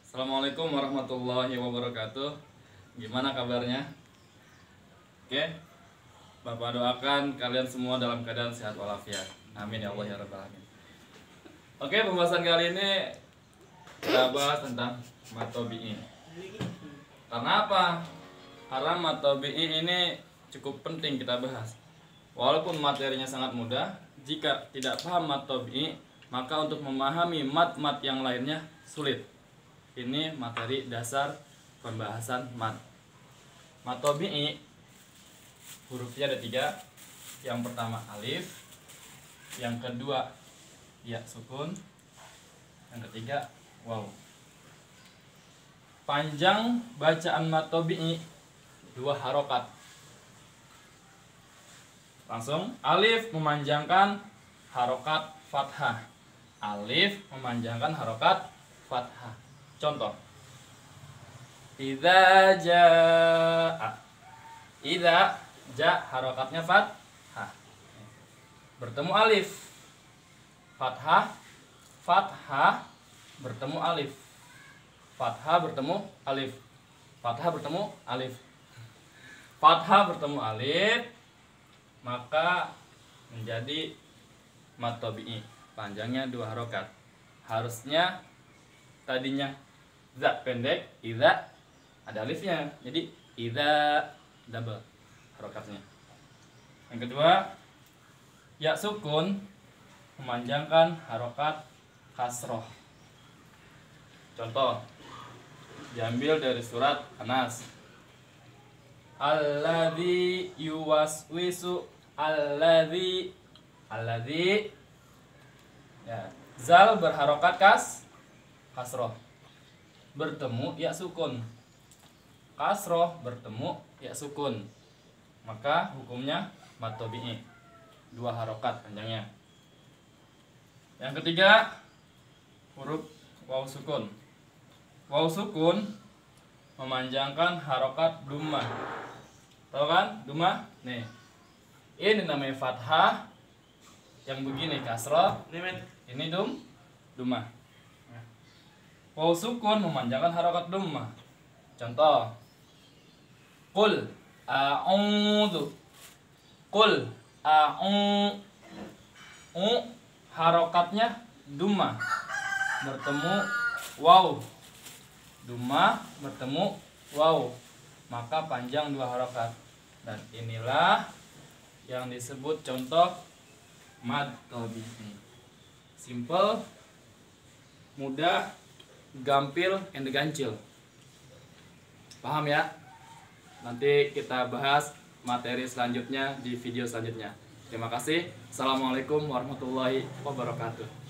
Assalamualaikum warahmatullahi wabarakatuh. Gimana kabarnya? Oke, Bapak doakan kalian semua dalam keadaan sehat walafiat. Amin ya Allah ya rabbal alamin. Oke, pembahasan kali ini kita bahas tentang matobi'i. Karena apa? Karena matobi'i ini cukup penting kita bahas. Walaupun materinya sangat mudah, jika tidak paham matobi'i, maka untuk memahami mat-mat yang lainnya sulit. Ini materi dasar pembahasan mat. Matobi'i hurufnya ada 3. Yang pertama alif, yang kedua ya sukun, yang ketiga waw. Panjang bacaan matobi'i 2 harokat. Langsung alif memanjangkan harokat fathah. Alif memanjangkan harokat fathah. Contoh, idza jaa. Idza ja harokatnya fathah. Bertemu alif. Fathah, fathah bertemu alif. Fathah bertemu alif. Fathah bertemu alif. Fathah bertemu alif, maka menjadi matobi'i. Panjangnya 2 harokat. Harusnya tadinya za pendek, idza ada alifnya, jadi idza double harokatnya. Yang kedua, ya sukun memanjangkan harokat kasroh. Contoh, diambil dari surat An-Nas. Alladzi yuwaswisu, alladzi ya, zal berharokat kasroh, bertemu ya sukun. Kasroh bertemu ya sukun, maka hukumnya matobi'i 2 harokat panjangnya. Yang ketiga, huruf waw sukun. Waw sukun memanjangkan harokat dummah. Tahu kan dummah? Nih, ini namanya fathah, yang begini kasroh, ini dummah. Waw sukun memanjangkan harokat dummah. Contoh, qul a'udzu. Qul a'udzu, harokatnya dummah bertemu waw. Dummah bertemu waw, maka panjang 2 harokat. Dan inilah yang disebut contoh matobi'i. Simple, mudah, gampil, and gancil. Paham ya? Nanti kita bahas materi selanjutnya di video selanjutnya. Terima kasih. Assalamualaikum warahmatullahi wabarakatuh.